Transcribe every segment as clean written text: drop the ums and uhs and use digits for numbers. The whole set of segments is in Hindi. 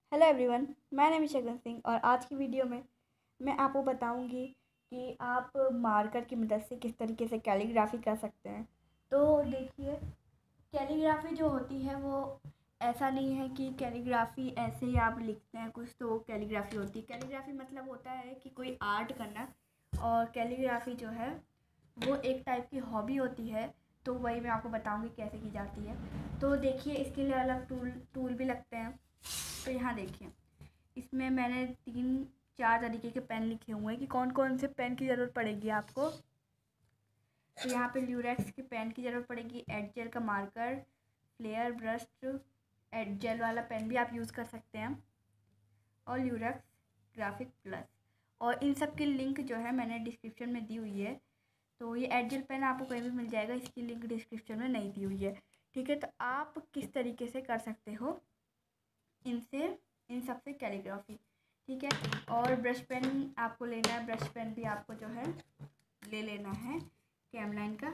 Hello everyone, my name is Shagun Singh और आज की वीडियो में मैं आपको बताऊंगी कि आप मार्कर की मदद से किस तरीके से कैलीग्राफी कर सकते हैं। तो देखिए, कैलीग्राफी जो होती है वो ऐसा नहीं है कि कैलीग्राफी ऐसे ही आप लिखते हैं कुछ तो कैलीग्राफी होती है। कैलीग्राफी मतलब होता है कि कोई आर्ट करना, और कैलीग्राफी जो है वो एक टाइप की हॉबी होती है। तो वही मैं आपको बताऊंगी कैसे की जाती है। तो देखिए, इसके लिए अलग टूल भी लगते हैं। तो यहाँ देखिए, इसमें मैंने 3-4 तरीके के पेन लिखे हुए हैं कि कौन कौन से पेन की ज़रूरत पड़ेगी आपको। तो यहाँ पे ल्यूरेक्स के पेन की ज़रूरत पड़ेगी, एड जेल का marker, flair brush, add gel वाला पेन भी आप यूज़ कर सकते हैं, और ल्यूरेक्स ग्राफिक प्लस। और इन सब की लिंक जो है मैंने डिस्क्रिप्शन में दी हुई है। तो ये एड जेल पेन आपको कहीं भी मिल जाएगा, इसकी लिंक डिस्क्रिप्शन में नहीं दी हुई है। ठीक है, तो आप किस तरीके से कर सकते हो इनसे, इन सब से कैलीग्राफी। ठीक है, और ब्रश पेन आपको लेना है। ब्रश पेन भी आपको जो है ले लेना है कैमलाइन का।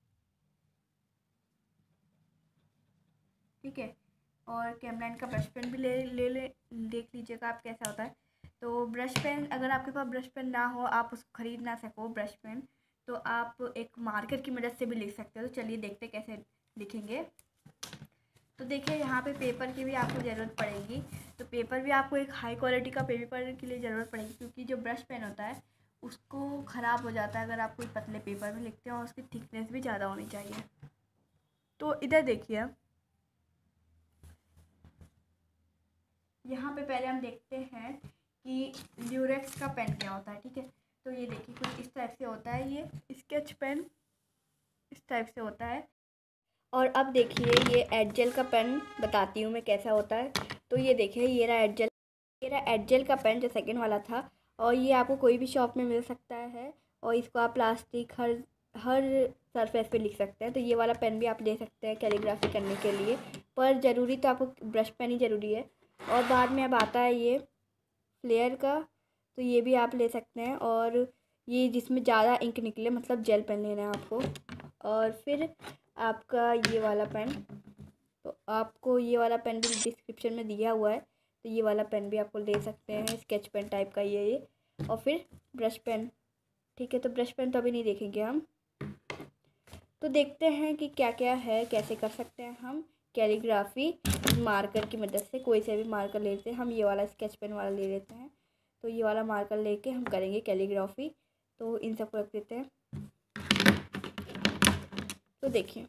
ठीक है, और कैमलाइन का ब्रश पेन भी ले देख लीजिएगा आप कैसा होता है। तो ब्रश पेन, अगर आपके पास ब्रश पेन ना हो, आप उसको ख़रीद ना सको ब्रश पेन, तो आप एक मार्कर की मदद से भी लिख सकते हो। तो चलिए देखते कैसे लिखेंगे। तो देखिए, यहाँ पे पेपर की भी आपको ज़रूरत पड़ेगी। तो पेपर भी आपको एक हाई क्वालिटी का पेपर के लिए ज़रूरत पड़ेगी, क्योंकि जो ब्रश पेन होता है उसको ख़राब हो जाता है अगर आप कोई पतले पेपर में लिखते हो, और उसकी थिकनेस भी ज़्यादा होनी चाहिए। तो इधर देखिए, यहाँ पे पहले हम देखते हैं कि ल्यूरेक्स का पेन क्या होता है। ठीक है, तो ये देखिए कुछ इस टाइप से होता है, ये स्केच पेन इस टाइप से होता है। और अब देखिए, ये एड जेल का पेन बताती हूँ मैं कैसा होता है। तो ये देखिए, ये रहा एड जेल का पेन जो सेकंड वाला था, और ये आपको कोई भी शॉप में मिल सकता है। और इसको आप प्लास्टिक हर सरफेस पे लिख सकते हैं। तो ये वाला पेन भी आप ले सकते हैं कैलीग्राफी करने के लिए, पर ज़रूरी तो आपको ब्रश पेन ही ज़रूरी है। और बाद में अब आता है ये फ्लेयर का, तो ये भी आप ले सकते हैं। और ये जिसमें ज़्यादा इंक निकले, मतलब जेल पेन लेना है आपको। और फिर आपका ये वाला पेन, तो आपको ये वाला पेन भी डिस्क्रिप्शन में दिया हुआ है। तो ये वाला पेन भी आपको ले सकते हैं, स्केच पेन टाइप का ये। और फिर ब्रश पेन। ठीक है, तो ब्रश पेन तो अभी नहीं देखेंगे हम। तो देखते हैं कि क्या क्या है, कैसे कर सकते हैं हम कैलीग्राफी मार्कर की मदद से। कोई से भी मार्कर लेते हैं हम, ये वाला स्केच पेन वाला ले लेते हैं। तो ये वाला मार्कर लेके हम करेंगे कैलीग्राफी। तो इन सबको रख देते हैं। तो देखिए,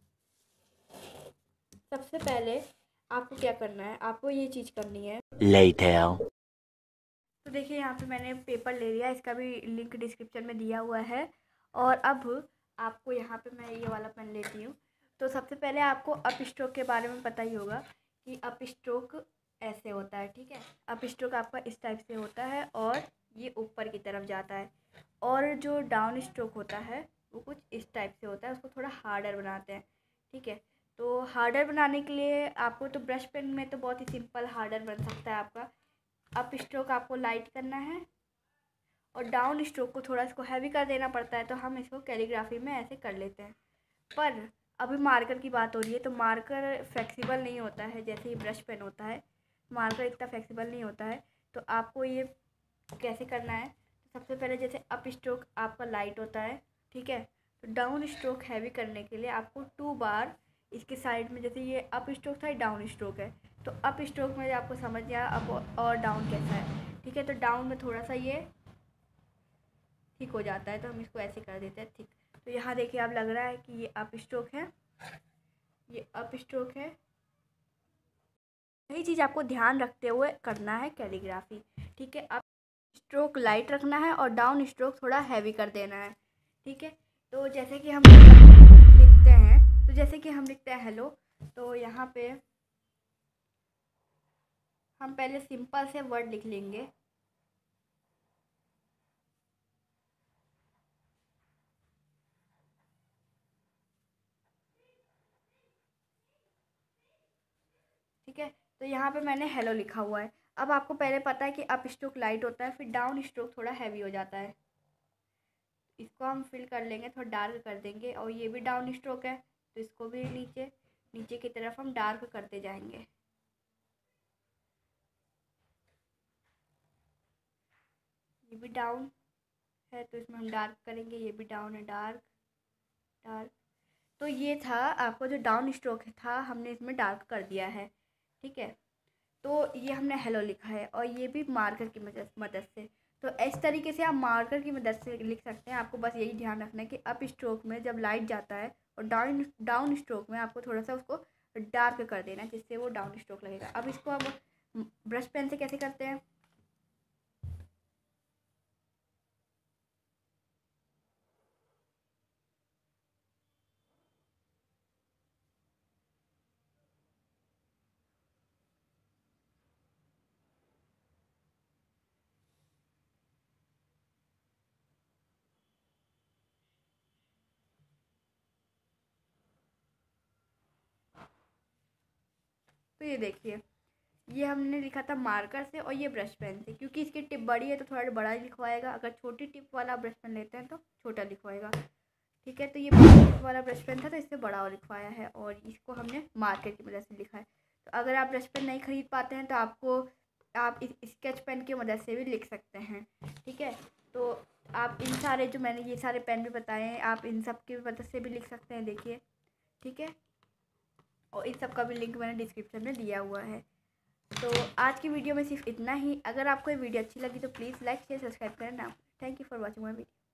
सबसे पहले आपको क्या करना है, आपको ये चीज़ करनी है। Later. तो देखिए, यहाँ पे मैंने पेपर ले लिया, इसका भी लिंक डिस्क्रिप्शन में दिया हुआ है। और अब आपको यहाँ पे मैं ये वाला पेन लेती हूँ। तो सबसे पहले आपको अप स्ट्रोक के बारे में पता ही होगा कि अप स्ट्रोक ऐसे होता है। ठीक है, अप स्ट्रोक आपका इस टाइप से होता है, और ये ऊपर की तरफ जाता है। और जो डाउन स्ट्रोक होता है वो कुछ इस टाइप से होता है, उसको थोड़ा हार्डर बनाते हैं। ठीक है, तो हार्डर बनाने के लिए आपको, तो ब्रश पेन में तो बहुत ही सिंपल हार्डर बन सकता है आपका। अप स्ट्रोक आपको लाइट करना है, और डाउन स्ट्रोक को थोड़ा इसको हैवी कर देना पड़ता है। तो हम इसको कैलीग्राफी में ऐसे कर लेते हैं। पर अभी मार्कर की बात हो रही है, तो मार्कर फ्लेक्सिबल नहीं होता है जैसे ही ब्रश पेन होता है। मार्कर इतना फ्लेक्सिबल नहीं होता है। तो आपको ये कैसे करना है, तो सबसे पहले जैसे अप स्ट्रोक आपका लाइट होता है। ठीक है, तो डाउन स्ट्रोक हैवी करने के लिए आपको 2 बार इसके साइड में, जैसे ये अप स्ट्रोक था, ये डाउन स्ट्रोक है। तो अप स्ट्रोक में आपको समझ गया अप और डाउन कैसा है। ठीक है, तो डाउन में थोड़ा सा ये ठीक हो जाता है, तो हम इसको ऐसे कर देते हैं ठीक। तो यहाँ देखिए, आप लग रहा है कि ये अप स्ट्रोक है, ये अप स्ट्रोक है। यही चीज़ आपको ध्यान रखते हुए करना है कैलीग्राफी। ठीक है, अप स्ट्रोक लाइट रखना है और डाउन स्ट्रोक थोड़ा हैवी कर देना है। ठीक है, तो जैसे कि हम लिखते हैं, तो जैसे कि हम लिखते हैं हेलो, तो यहाँ पे हम पहले सिंपल से वर्ड लिख लेंगे। ठीक है, तो यहाँ पे मैंने हेलो लिखा हुआ है। अब आपको पहले पता है कि अप स्ट्रोक लाइट होता है, फिर डाउन स्ट्रोक थोड़ा हैवी हो जाता है। इसको हम फिल कर लेंगे, थोड़ा डार्क कर देंगे। और ये भी डाउन स्ट्रोक है, तो इसको भी नीचे नीचे की तरफ हम डार्क करते जाएंगे। ये भी डाउन है तो इसमें हम डार्क करेंगे, ये भी डाउन है, डार्क डार्क। तो ये था आपको जो डाउन स्ट्रोक था, हमने इसमें डार्क कर दिया है। ठीक है, तो ये हमने हेलो लिखा है और ये भी मार्कर की मदद से। तो इस तरीके से आप मार्कर की मदद से लिख सकते हैं। आपको बस यही ध्यान रखना है कि अप स्ट्रोक में जब लाइट जाता है और डाउन डाउन स्ट्रोक में आपको थोड़ा सा उसको डार्क कर देना है, जिससे वो डाउन स्ट्रोक लगेगा। अब इसको अब ब्रश पेन से कैसे करते हैं, तो ये देखिए, ये हमने लिखा था मार्कर से और ये ब्रश पेन से। क्योंकि इसकी टिप बड़ी है तो थोड़ा बड़ा ही लिखवाएगा, अगर छोटी टिप वाला ब्रश पेन लेते हैं तो छोटा लिखवाएगा। ठीक है, तो ये बड़ा टिप वाला ब्रश पेन था तो इससे बड़ा और लिखवाया है और इसको हमने मार्कर की मदद से लिखा है। तो अगर आप ब्रश पेन नहीं खरीद पाते हैं तो आप इस स्केच पेन की मदद से भी लिख सकते हैं। ठीक है, तो आप इन सारे जो मैंने ये सारे पेन भी बताए हैं, आप इन सब की मदद से भी लिख सकते हैं, देखिए। ठीक है, और इन सब का भी लिंक मैंने डिस्क्रिप्शन में दिया हुआ है। तो आज की वीडियो में सिर्फ इतना ही। अगर आपको ये वीडियो अच्छी लगी तो प्लीज़ लाइक शेयर सब्सक्राइब करना। Thank you for watching my video.